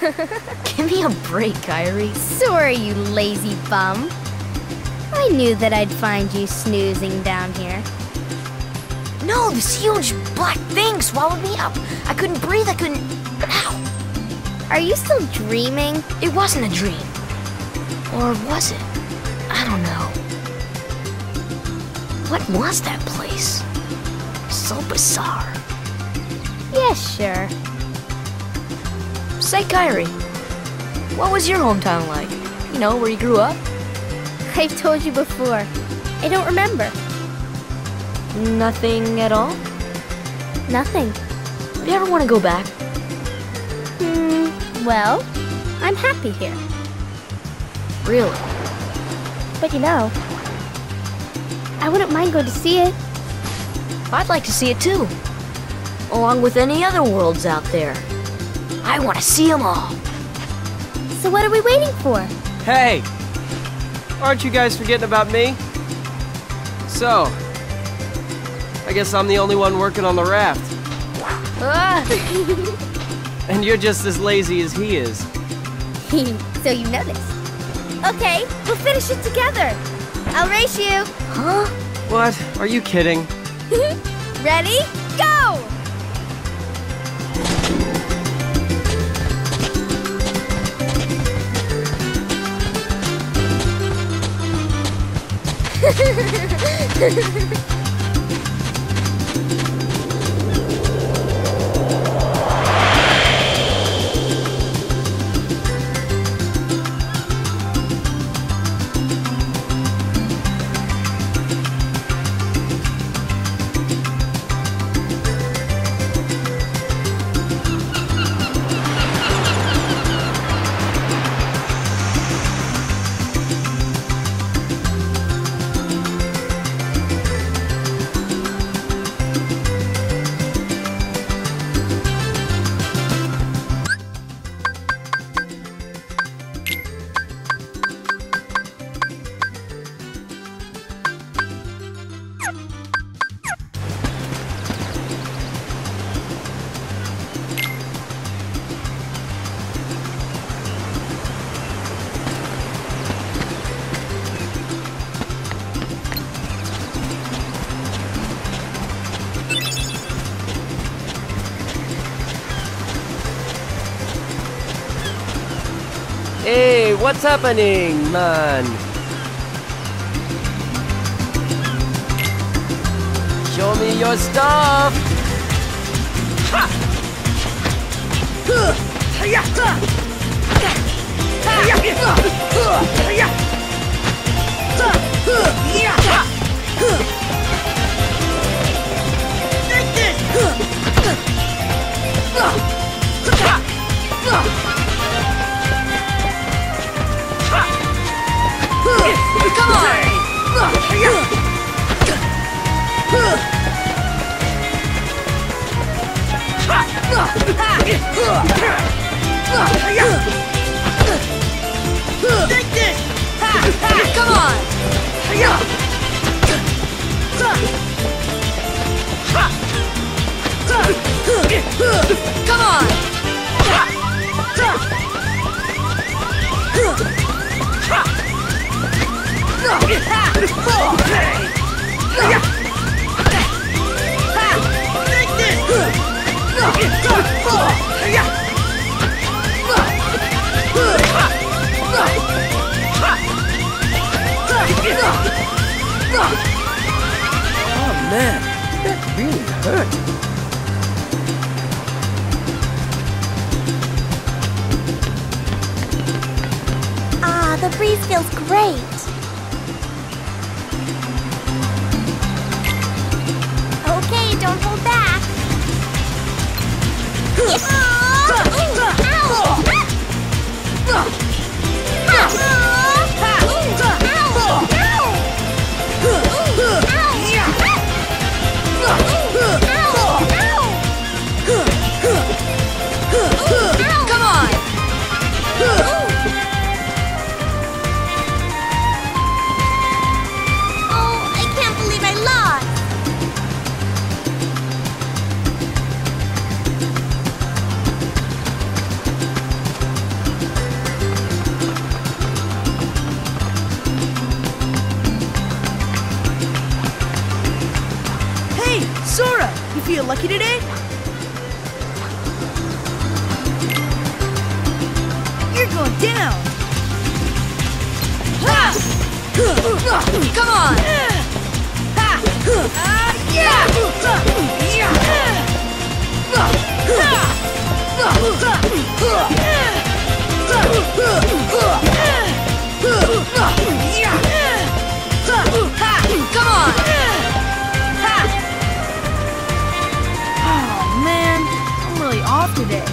Give me a break, Kairi. Sorry, you lazy bum. I knew that I'd find you snoozing down here. No, this huge black thing swallowed me up. I couldn't breathe, I couldn't... Ow! Are you still dreaming? It wasn't a dream. Or was it? I don't know. What was that place? So bizarre. Yeah, sure. Say, Kairi, what was your hometown like? You know, where you grew up? I've told you before. I don't remember. Nothing at all? Nothing. Do you ever want to go back? Well, I'm happy here. Really? But you know, I wouldn't mind going to see it. I'd like to see it too. Along with any other worlds out there. I want to see them all. So what are we waiting for? Hey! Aren't you guys forgetting about me? So, I guess I'm the only one working on the raft. Ah! And you're just as lazy as he is. So you noticed. Okay, we'll finish it together. I'll race you. Huh? What? Are you kidding? Ready? Go! Hey, what's happening, man? Show me your stuff! Ha! Come on! Take this! Come on! Come on! Oh man, that really hurt. Ah, the breeze feels great. Okay, don't hold back. Come on! Sora, you feel lucky today? You're going down! Ha! Come on! Ha! Yeah! Come on! Oh man, I'm really off today.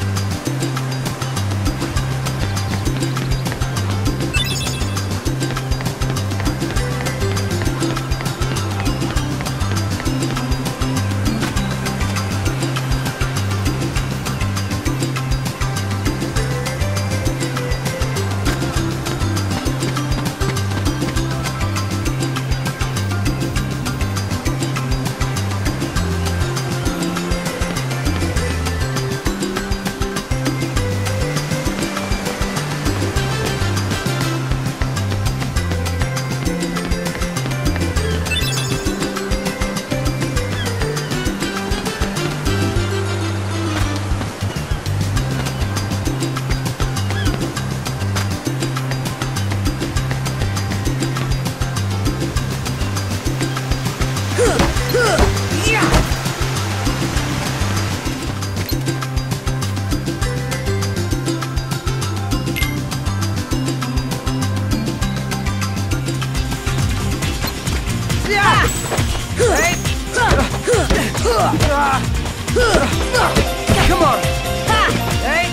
Come on! Hey!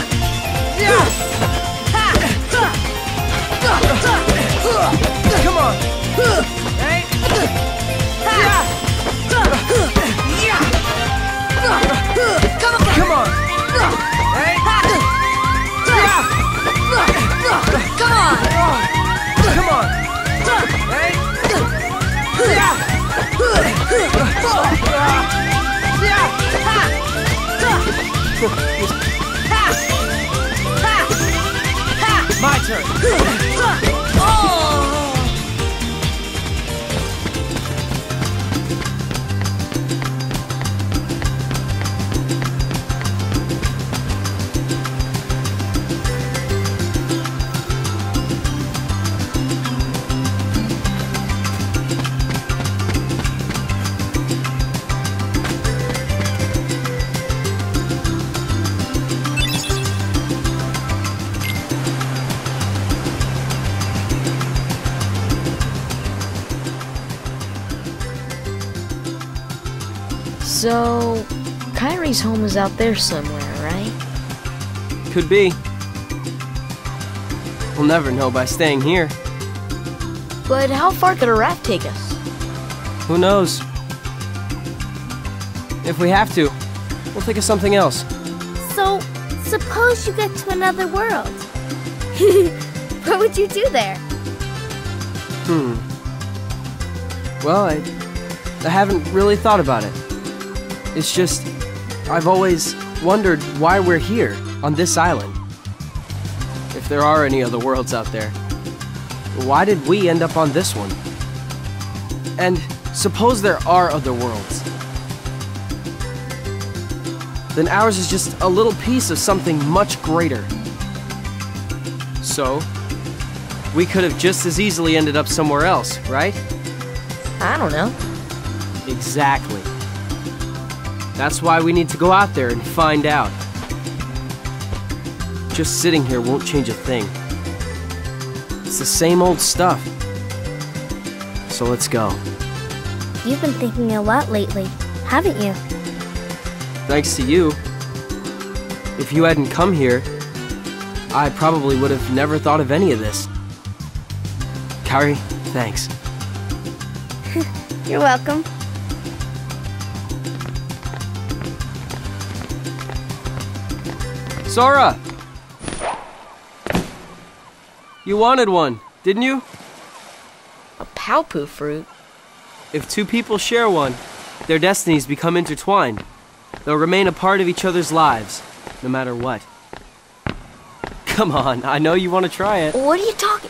Come on! Hey! Come on! Hey! Come on! Come on! Hey! My turn! So, Kyrie's home is out there somewhere, right? Could be. We'll never know by staying here. But how far could a raft take us? Who knows? If we have to, we'll think of something else. So, suppose you get to another world. What would you do there? Well, I haven't really thought about it. It's just, I've always wondered why we're here, on this island. If there are any other worlds out there, why did we end up on this one? And suppose there are other worlds. Then ours is just a little piece of something much greater. So, we could have just as easily ended up somewhere else, right? I don't know. Exactly. That's why we need to go out there and find out. Just sitting here won't change a thing. It's the same old stuff. So let's go. You've been thinking a lot lately, haven't you? Thanks to you. If you hadn't come here, I probably would have never thought of any of this. Kairi, thanks. You're welcome. Sora! You wanted one, didn't you? A Paopu fruit? If two people share one, their destinies become intertwined. They'll remain a part of each other's lives, no matter what. Come on, I know you want to try it. What are you talking?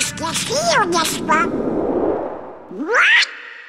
You feel this one? What?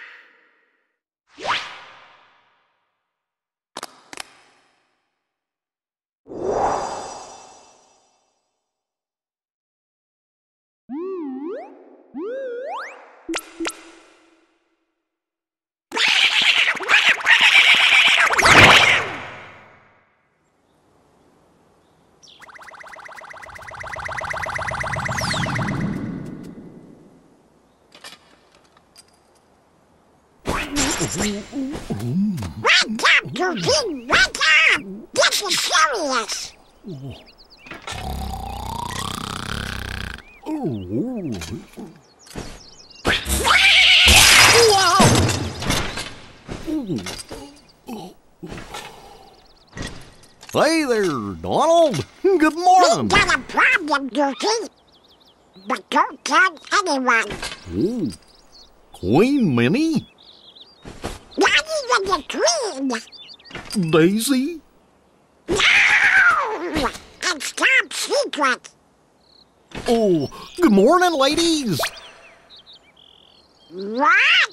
Wake up, Goofy! Wake up! This is serious! Hey there, Donald. Good We morning. got a problem, Goofy. But don't tell anyone. Oh, Queen Minnie? Not even the Queen. Daisy? No! It's top secret. Oh, good morning, ladies. What?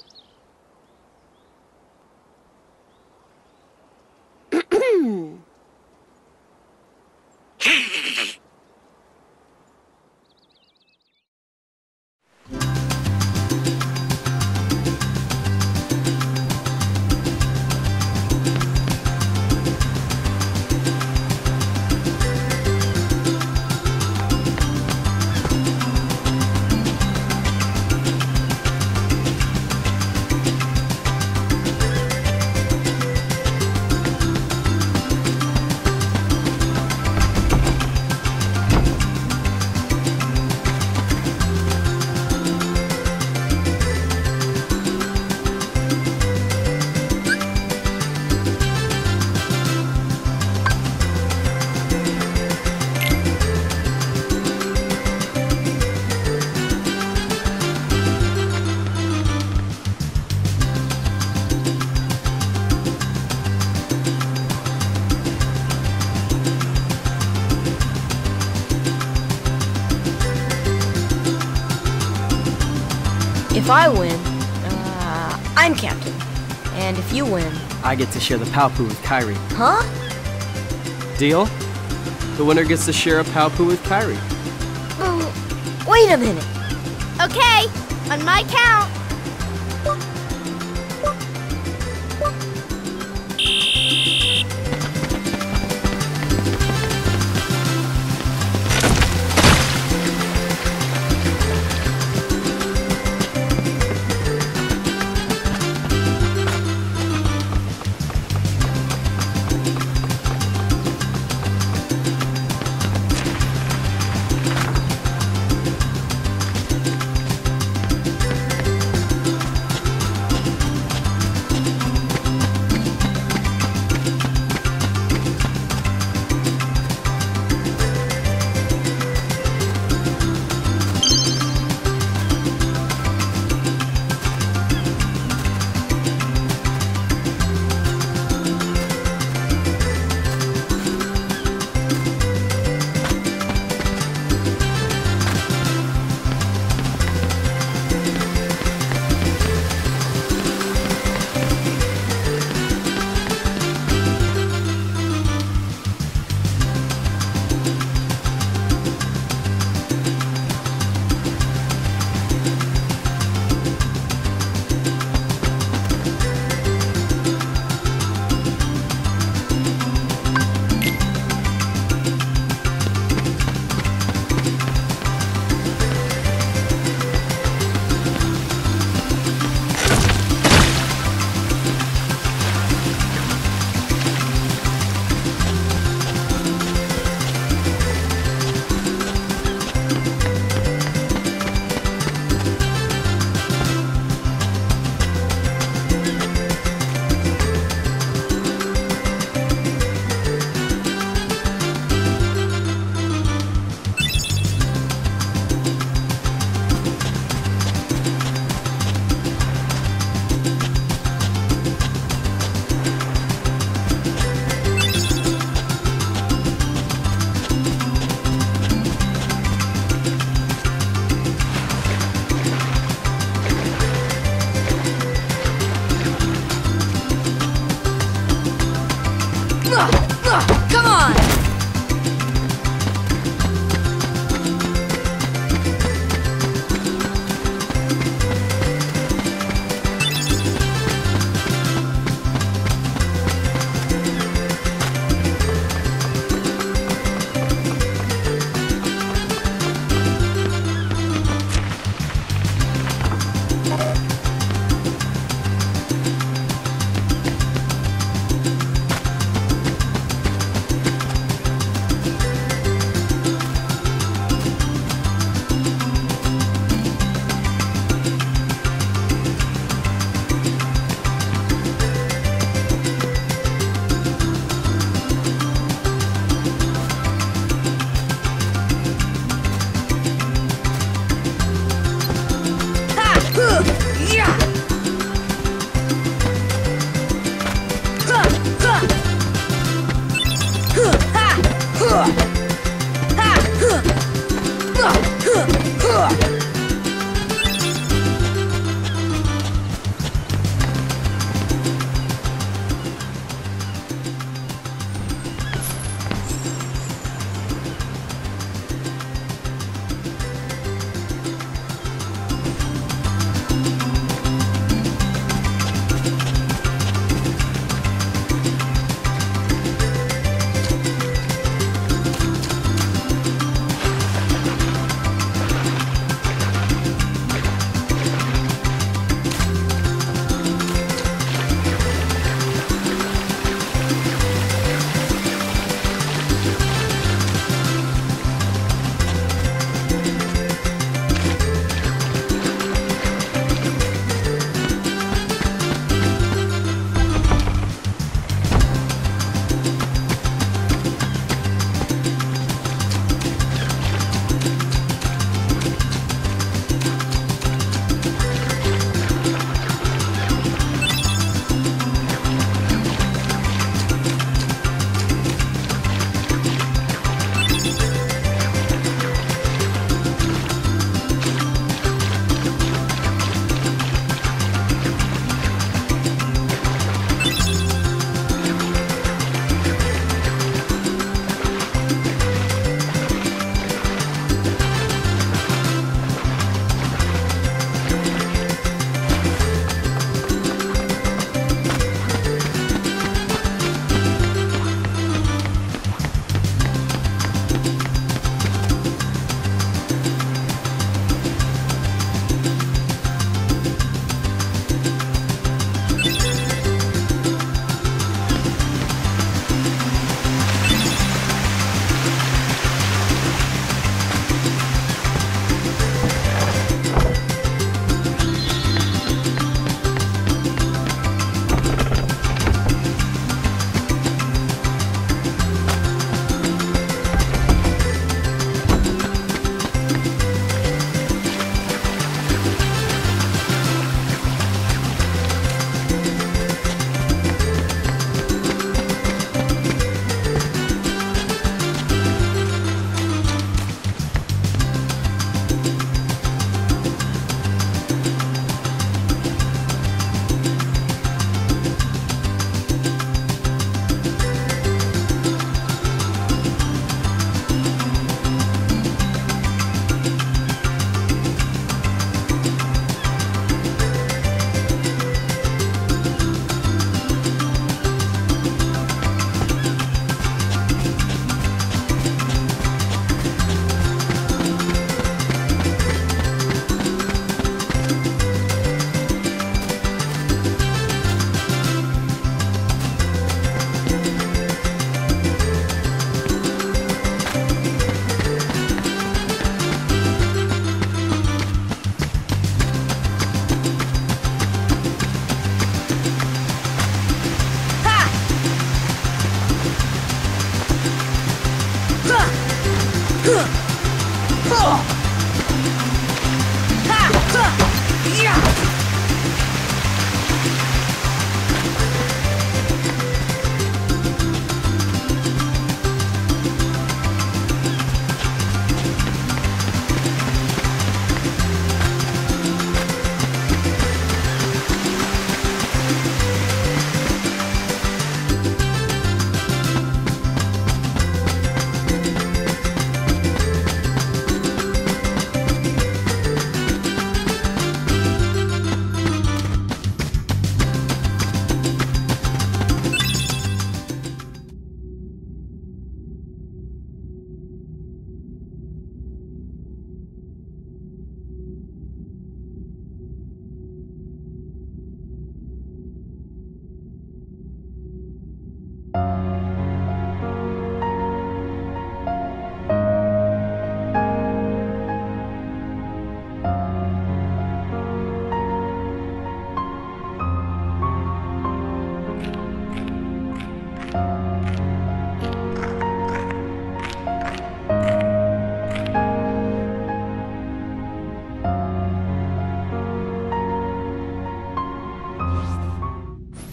If I win, I'm captain. And if you win, I get to share the Palpu with Kairi. huh? Deal? The winner gets to share a Palpu with Kairi. Wait a minute. Okay, on my count.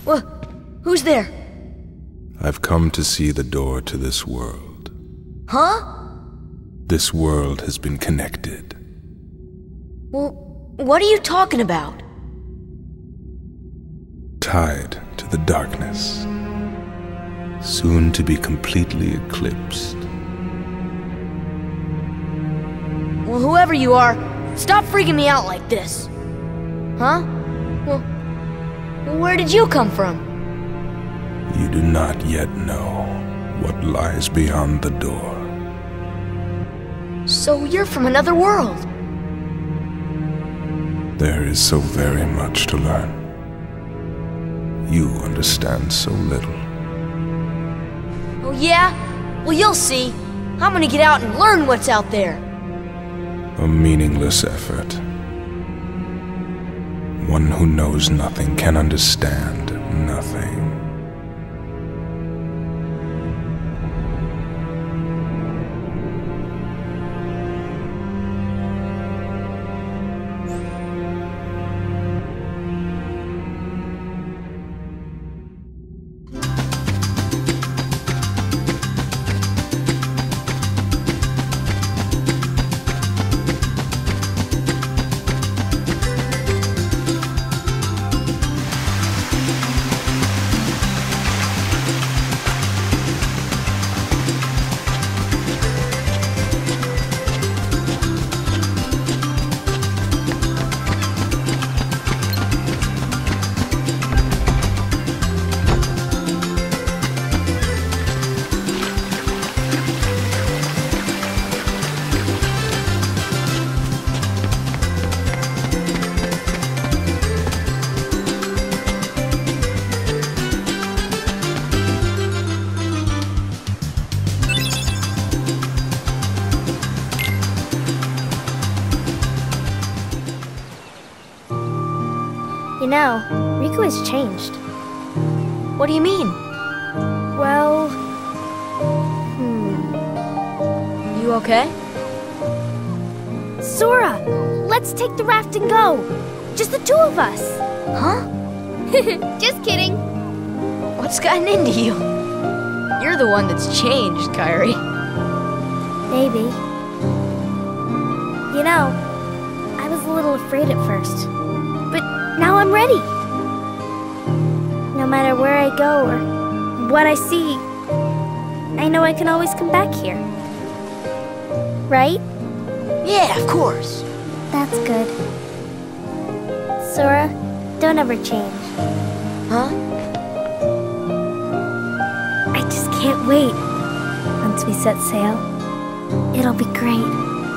Who's there? I've come to see the door to this world. Huh? This world has been connected. Well, what are you talking about? Tied to the darkness. Soon to be completely eclipsed. Well, whoever you are, stop freaking me out like this. Huh? Well, where did you come from? You do not yet know what lies beyond the door. So you're from another world. There is so very much to learn. You understand so little. Oh yeah? Well, you'll see. I'm gonna get out and learn what's out there. A meaningless effort. One who knows nothing can understand nothing. You know, Riku has changed. What do you mean? Well... You okay? Sora! Let's take the raft and go! Just the two of us! Huh? Just kidding! What's gotten into you? You're the one that's changed, Kairi. Maybe. You know, I was a little afraid at first. But now I'm ready. No matter where I go or what I see, I know I can always come back here. Right? Yeah, of course. That's good. Sora, don't ever change. Huh? I just can't wait. Once we set sail, it'll be great.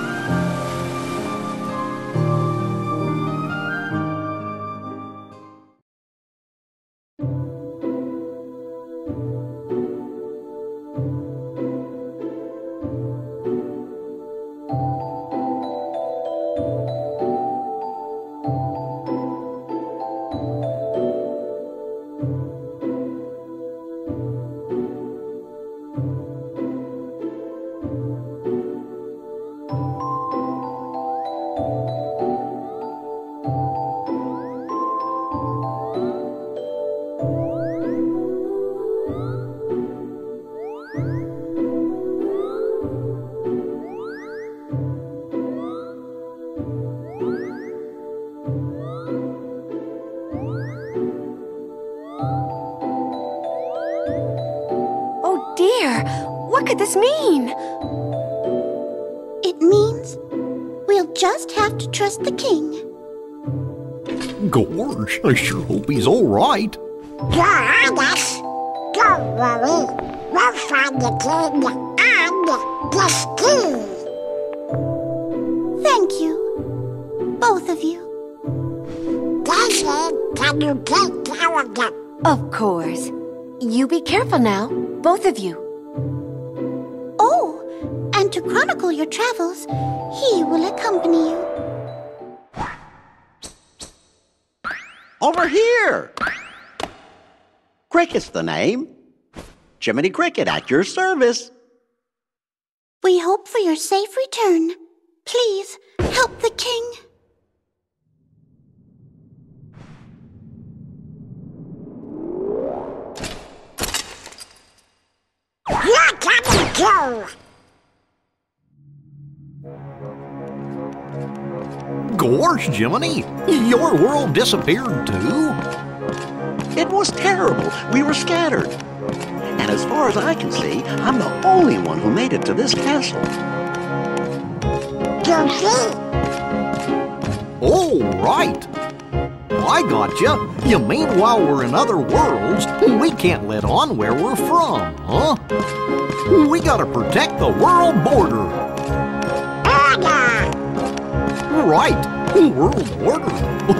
What could this mean? It means we'll just have to trust the king. Gorge, I sure hope he's all right. Guard us. Don't worry. We'll find the king and the ski. Thank you. Both of you. Daisy, can you take care of them? Of course. You be careful now, both of you. Oh, and to chronicle your travels, he will accompany you. Over here! Cricket's the name. Jiminy Cricket at your service. We hope for your safe return. Please, help the king. go! Gosh, Jiminy, your world disappeared too? It was terrible. We were scattered. And as far as I can see, I'm the only one who made it to this castle. Goofy! Oh, right. I gotcha. You mean while we're in other worlds, we can't let on where we're from, huh? We gotta protect the world border. Order! Right, world order.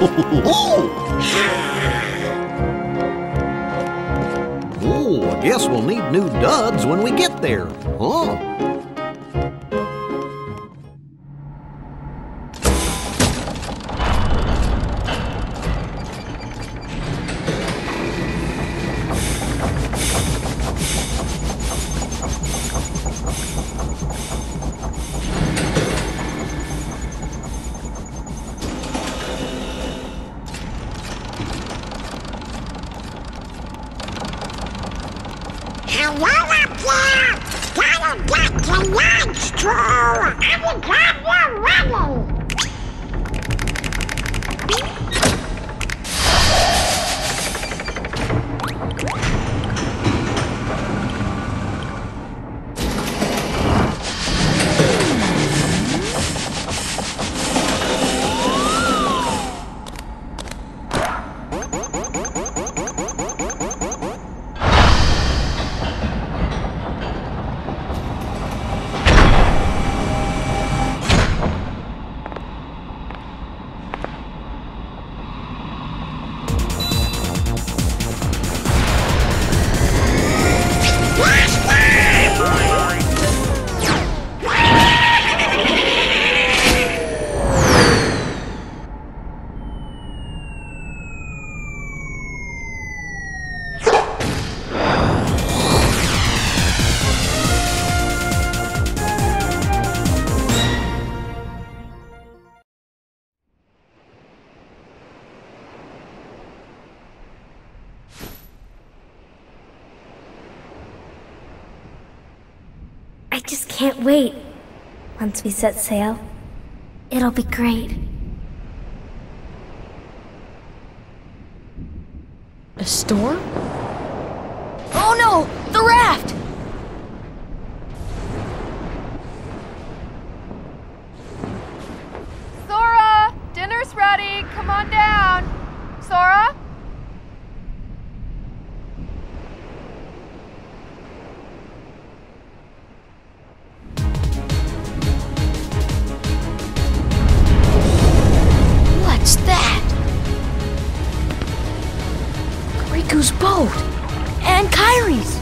Oh, I guess we'll need new duds when we get there, huh? Hello up there! Gotta get to lunch, True! I'm glad you're ready! I just can't wait. Once we set sail, it'll be great. A storm? Oh no! The raft! Sora! Dinner's ready! Come on down! Sora? What's that? Riku's boat! And Kairi's!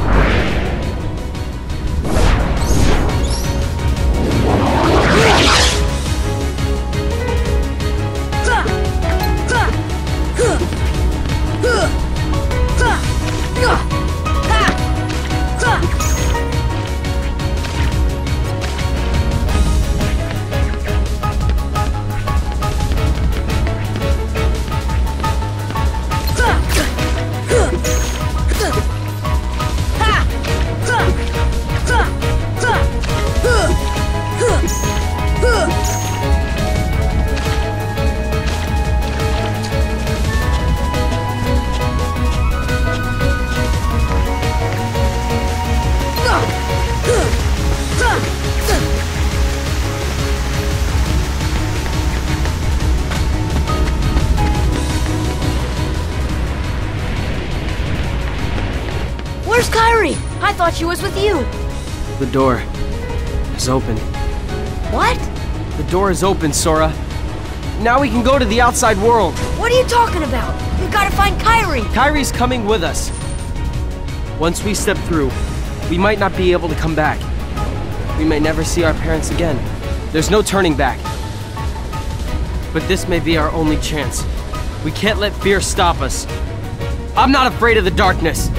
Where's Kairi? I thought she was with you. The door is open. What? The door is open, Sora. Now we can go to the outside world. What are you talking about? We've got to find Kairi. Kairi's coming with us. Once we step through, we might not be able to come back. We may never see our parents again. There's no turning back. But this may be our only chance. We can't let fear stop us. I'm not afraid of the darkness.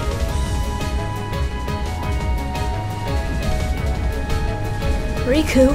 Riku.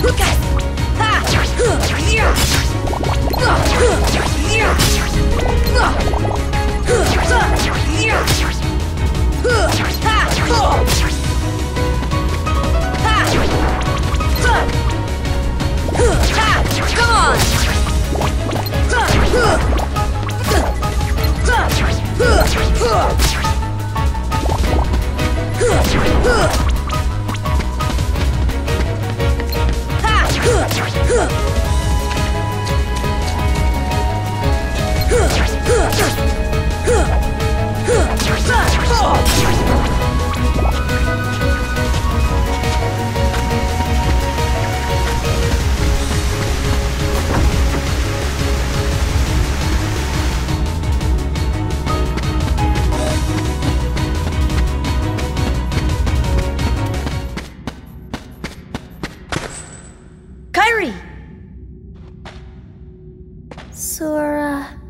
Kairi! Sora...